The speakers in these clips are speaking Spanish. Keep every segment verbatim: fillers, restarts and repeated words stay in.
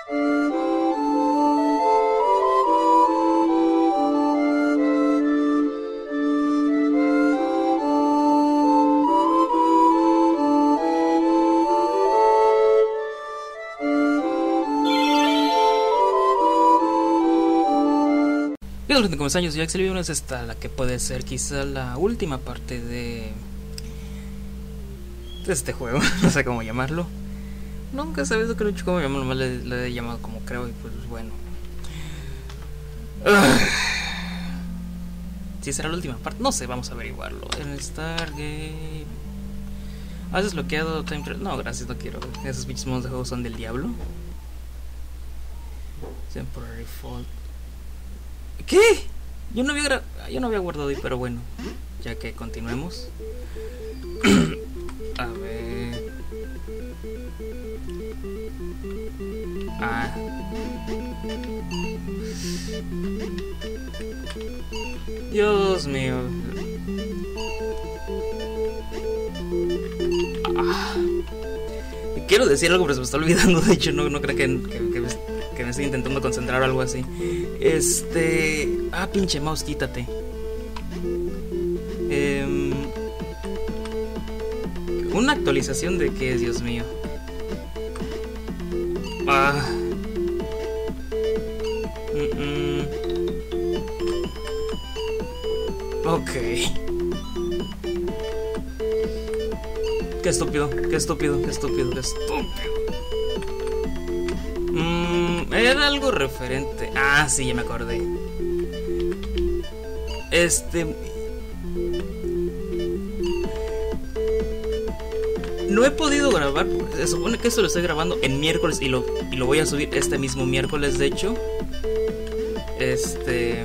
Hola, ¿cómo están? Yo soy Axel y es esta la que puede ser quizá la última parte de, de este juego. No sé cómo llamarlo. Nunca he sabido que lo he hecho cómo llamarlo, nomás le, le he llamado como creo y pues bueno. Uh, si será la última parte, no sé, vamos a averiguarlo. En Stargate. ¿Has desbloqueado Time Travel? No, gracias, no quiero. Esos bichos modos de juego son del diablo. Temporary Fault. ¿Qué? Yo no había yo no había guardado ahí, pero bueno, ya que continuemos. A ver. Ah. Dios mío. Ah. Quiero decir algo, pero se me está olvidando. De hecho, no, no creo que, que, que, me, que me estoy intentando concentrar o algo así. Este... Ah, pinche mouse, quítate. Eh, una actualización de qué es, Dios mío. Ah. Mm -mm. Ok. Qué estúpido, qué estúpido, qué estúpido, qué estúpido. Mm, era algo referente. Ah, sí, ya me acordé. Este... No he podido grabar. Se supone que esto lo estoy grabando en miércoles y lo, y lo voy a subir este mismo miércoles, de hecho. Este...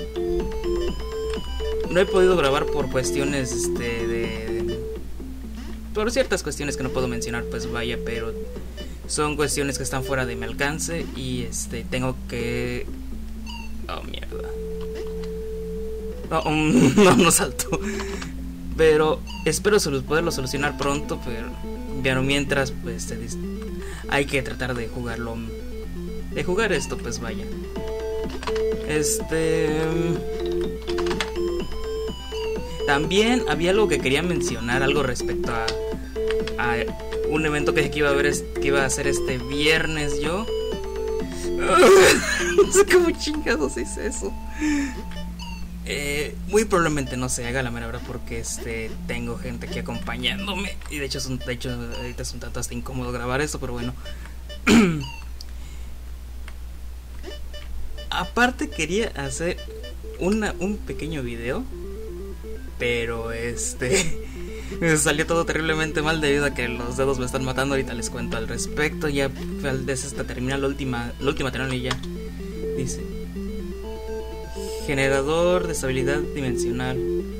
No he podido grabar por cuestiones este, de... Por ciertas cuestiones que no puedo mencionar, pues vaya, pero son cuestiones que están fuera de mi alcance y este tengo que... Oh, mierda. No, um, no, no salto. Pero espero poderlo solucionar pronto, pero, pero mientras, pues hay que tratar de jugarlo. De jugar esto, pues vaya. Este... También había algo que quería mencionar, algo respecto a, a un evento que, que iba a haber, que iba a hacer este viernes yo. No sé cómo chingados hice eso. Eh, muy probablemente no se haga la mera verdad porque este tengo gente aquí acompañándome y de hecho es un, de hecho ahorita es un tanto hasta incómodo grabar esto, pero bueno. Aparte quería hacer una, un pequeño video. Pero este me salió todo terriblemente mal debido a que los dedos me están matando. Ahorita les cuento al respecto. Ya desde esta termina la última, la última terminal y ya. Dice: generador de estabilidad dimensional.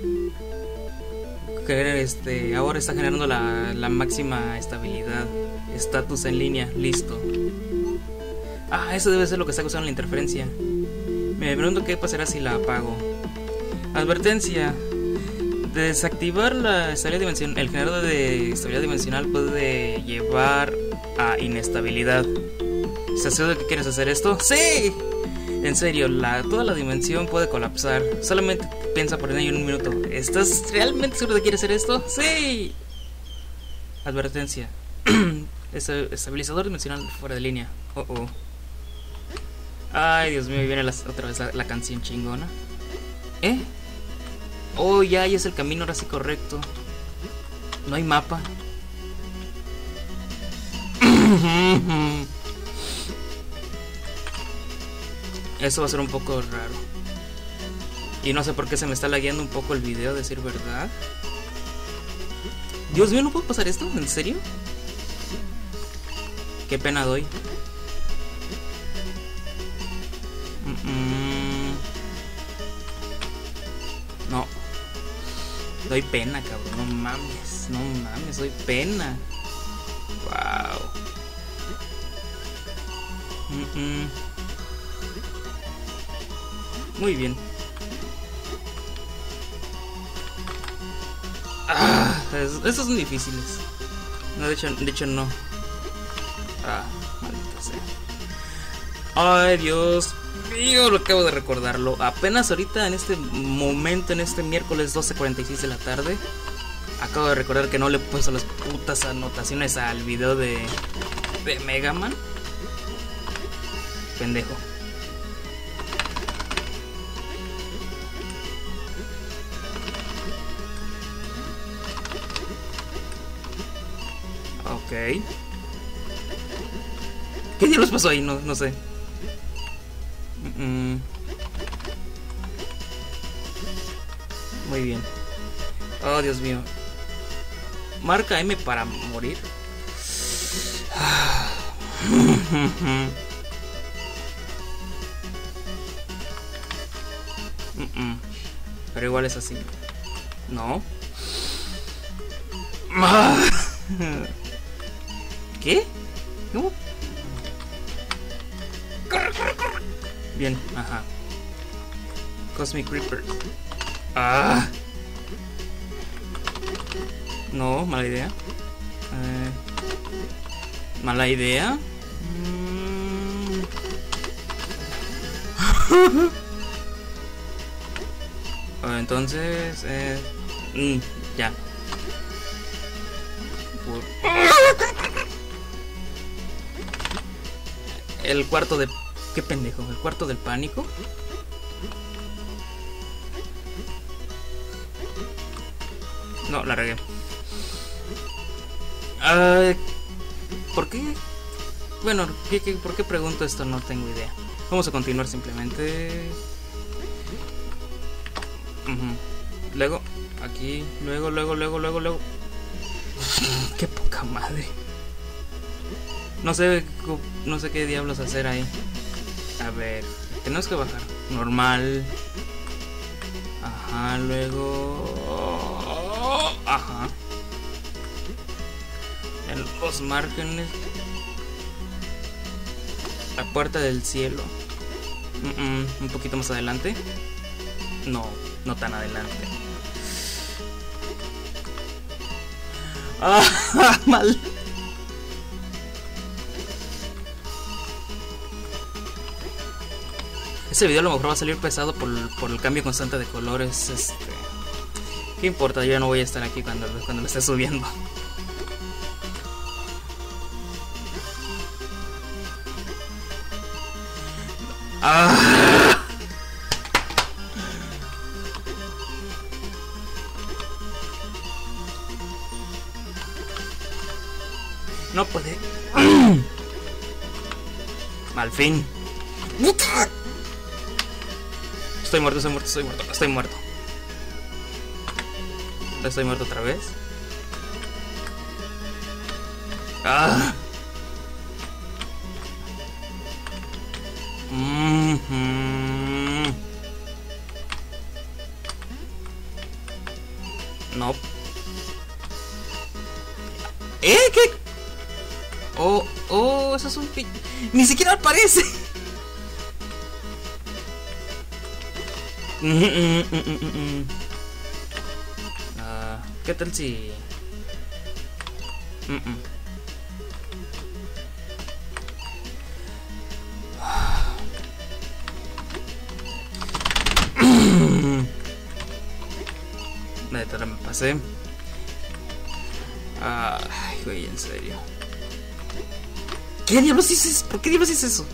Este, ahora está generando la, la máxima estabilidad. Estatus en línea, listo. Ah, eso debe ser lo que está causando la interferencia. Me pregunto qué pasará si la apago. Advertencia: desactivar la estabilidad dimensional. El generador de estabilidad dimensional puede llevar a inestabilidad. ¿Estás seguro de que quieres hacer esto? ¡Sí! En serio, la, toda la dimensión puede colapsar. Solamente piensa por ello en un minuto. ¿Estás realmente seguro de que quieres hacer esto? ¡Sí! Advertencia: estabilizador dimensional fuera de línea. Oh, oh. Ay, Dios mío, viene la, otra vez la, la canción chingona. ¿Eh? Oh, ya, ya es el camino ahora sí correcto. No hay mapa. Eso va a ser un poco raro. Y no sé por qué se me está lagueando un poco el video, decir verdad. Dios mío, ¿no puedo pasar esto? ¿En serio? Qué pena doy. Mm-mm. No. Doy pena, cabrón. No mames. No mames, doy pena. Wow. Mm-mm. Muy bien. Ah, esos son difíciles. No, de hecho, de hecho no. Ah, maldita sea. Ay, Dios mío, lo acabo de recordarlo. Apenas ahorita, en este momento, en este miércoles doce cuarenta y seis de la tarde, acabo de recordar que no le he puesto las putas anotaciones al video de, de Mega Man. Pendejo. Ok. ¿Qué diablos pasó ahí? No, no sé. Mm -mm. Muy bien. Oh, Dios mío. Marca M para morir. mm -mm. Pero igual es así. No. ¿Qué? ¿Cómo? Corre, corre, corre. Bien, ajá. Cosmic Reaper. Ah. No, mala idea. Eh, mala idea. Mm. Entonces, eh, mm, ya. Por... El cuarto de... ¿Qué pendejo? ¿El cuarto del pánico? No, la regué. Uh, ¿Por qué? Bueno, ¿qué, qué, ¿por qué pregunto esto? No tengo idea. Vamos a continuar simplemente. Uh-huh. Luego, aquí, luego, luego, luego, luego, luego. Qué poca madre. No sé, no sé qué diablos hacer ahí. A ver, tenemos que bajar. Normal. Ajá, luego. Ajá. En los márgenes. La puerta del cielo. Mm -mm, un poquito más adelante. No, no tan adelante. Ah, mal. Este video a lo mejor va a salir pesado por, por el cambio constante de colores. Este, ¿qué importa? Yo ya no voy a estar aquí cuando, cuando lo esté subiendo. Ah. No puede. Al fin. Estoy muerto, estoy muerto, estoy muerto, estoy muerto. Estoy muerto otra vez. Ah. Mm-hmm. No. ¿Eh? ¿Qué? Oh, oh, eso es un pi... Ni siquiera aparece. Mm -mm, mm -mm, mm. Uh, ¿Qué tal si... Mm -mm. Neta, me pasé. Ay, güey, en serio. ¿Qué diablos hice eso? ¿Por qué diablos hice eso?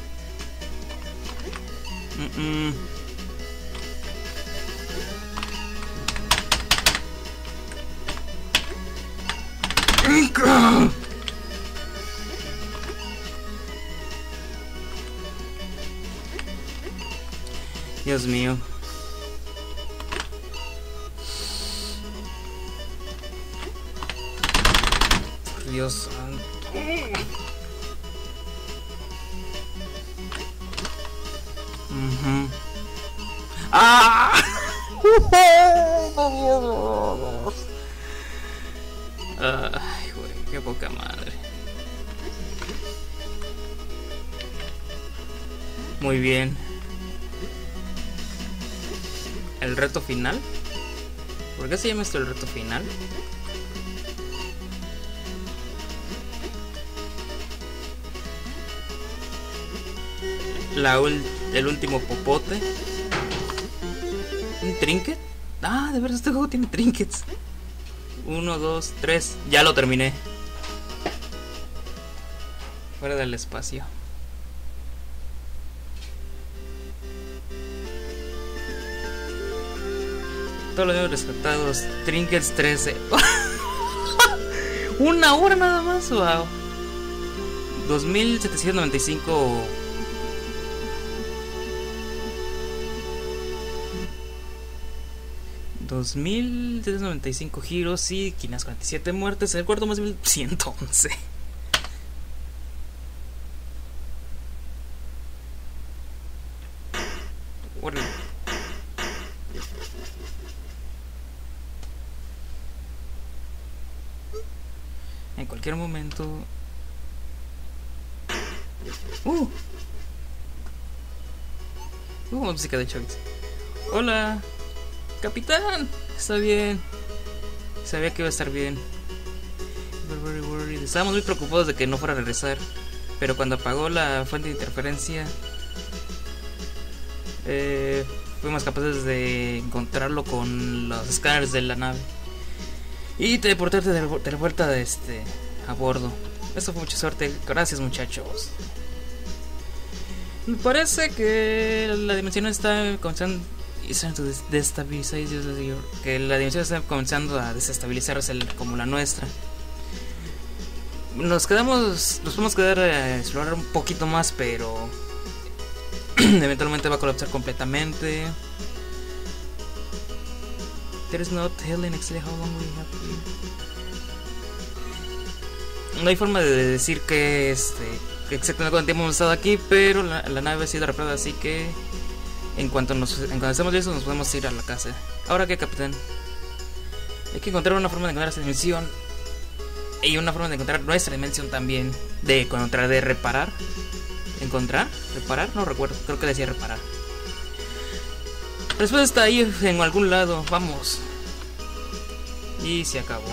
Mm -mm. Dios mío. Por Dios santo. Uh-huh. ¡Ah! Ay, güey, qué poca madre. Muy bien. El reto final. ¿Por qué se llama esto el reto final? la ul el último popote. ¿Un trinket? Ah, de verdad este juego tiene trinkets. Uno, dos, tres. Ya lo terminé. Fuera del espacio. Todos los niveles rescatados. Trinkets trece. Una hora nada más. Wow. dos mil setecientos noventa y cinco. dos mil setecientos noventa y cinco giros y quinientas cuarenta y siete muertes. El cuarto más mil ciento once. Bueno. En cualquier momento. Uh. Uh, música de Choice. Hola. Capitán, está bien. Sabía que iba a estar bien. Estábamos muy preocupados de que no fuera a regresar, pero cuando apagó la fuente de interferencia, eh, fuimos capaces de encontrarlo con los escáneres de la nave y teleportarte de, de vuelta de este, a bordo. Eso fue mucha suerte. Gracias, muchachos. Me parece que la dimensión está comenzando que la dimensión está comenzando a desestabilizarse como la nuestra. Nos quedamos, nos podemos quedar a explorar un poquito más, pero eventualmente va a colapsar completamente. There is no telling exactly how long we have to... No hay forma de decir que este exactamente cuánto tiempo hemos estado aquí, pero la, la nave ha sido reparada, así que En cuanto, nos, en cuanto estemos listos, nos podemos ir a la casa. ¿Ahora qué, capitán? Hay que encontrar una forma de encontrar esa dimensión. Y una forma de encontrar nuestra dimensión también. De encontrar, de reparar. ¿Encontrar? ¿Reparar? No recuerdo, creo que decía reparar. Después está ahí en algún lado. Vamos. Y se acabó.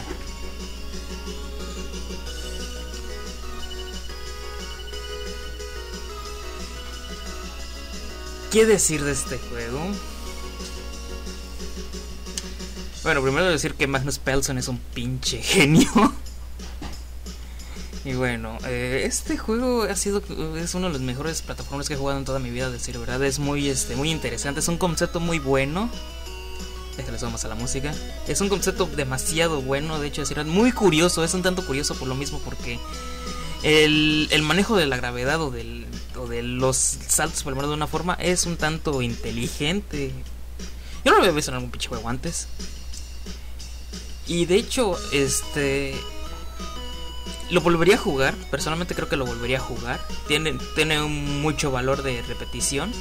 ¿Qué decir de este juego? Bueno, primero decir que Magnus Pelson es un pinche genio. Y bueno, eh, este juego ha sido es uno de los mejores plataformas que he jugado en toda mi vida, a decir verdad. Es muy este muy interesante, es un concepto muy bueno. Déjale subamos a la música. Es un concepto demasiado bueno, de hecho, es decir, muy curioso, es un tanto curioso por lo mismo porque el, el manejo de la gravedad o del o de los saltos, por lo menos de una forma, es un tanto inteligente. Yo no lo había visto en algún pinche juego antes. Y de hecho, este lo volvería a jugar. Personalmente creo que lo volvería a jugar. Tiene, tiene un mucho valor de repetición.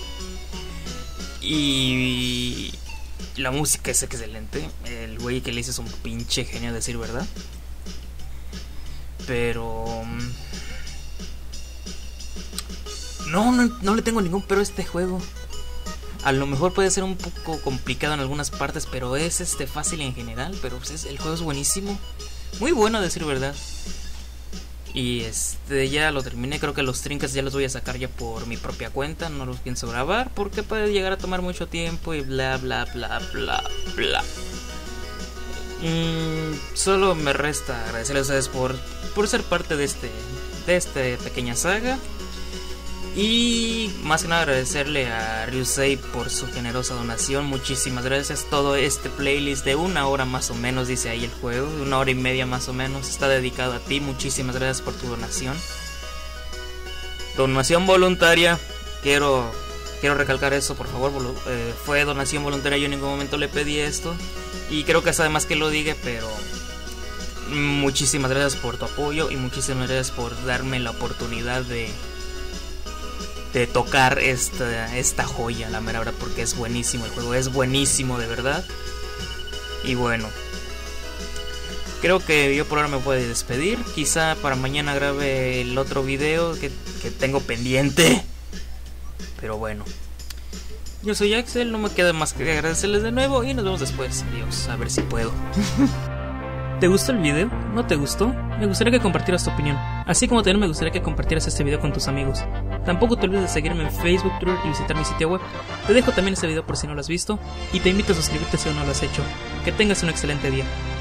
Y la música es excelente. El güey que le hizo es un pinche genio, a decir verdad. Pero No, no, no le tengo ningún pero a este juego. A lo mejor puede ser un poco complicado en algunas partes, pero es este fácil en general. Pero pues es, el juego es buenísimo. Muy bueno, a decir verdad. Y este ya lo terminé. Creo que los trinkets ya los voy a sacar ya por mi propia cuenta. No los pienso grabar porque puede llegar a tomar mucho tiempo y bla bla bla bla bla. Mm, solo me resta agradecerles a ustedes por, por ser parte de este de esta pequeña saga. Y más que nada agradecerle a Ryusei por su generosa donación. Muchísimas gracias. Todo este playlist de una hora más o menos, dice ahí el juego, de una hora y media más o menos, está dedicado a ti. Muchísimas gracias por tu donación. Donación voluntaria. Quiero quiero recalcar eso, por favor. eh, Fue donación voluntaria, yo en ningún momento le pedí esto. Y creo que es además que lo diga, pero muchísimas gracias por tu apoyo. Y muchísimas gracias por darme la oportunidad de de tocar esta, esta joya, la mera verdad, porque es buenísimo el juego, es buenísimo de verdad. Y bueno, creo que yo por ahora me voy a despedir. Quizá para mañana grabe el otro video que, que tengo pendiente. Pero bueno, yo soy Axel, no me queda más que agradecerles de nuevo y nos vemos después. Adiós, a ver si puedo. ¿Te gustó el video? ¿No te gustó? Me gustaría que compartieras tu opinión, así como también me gustaría que compartieras este video con tus amigos. Tampoco te olvides de seguirme en Facebook, Twitter y visitar mi sitio web. Te dejo también este video por si no lo has visto y te invito a suscribirte si aún no lo has hecho. Que tengas un excelente día.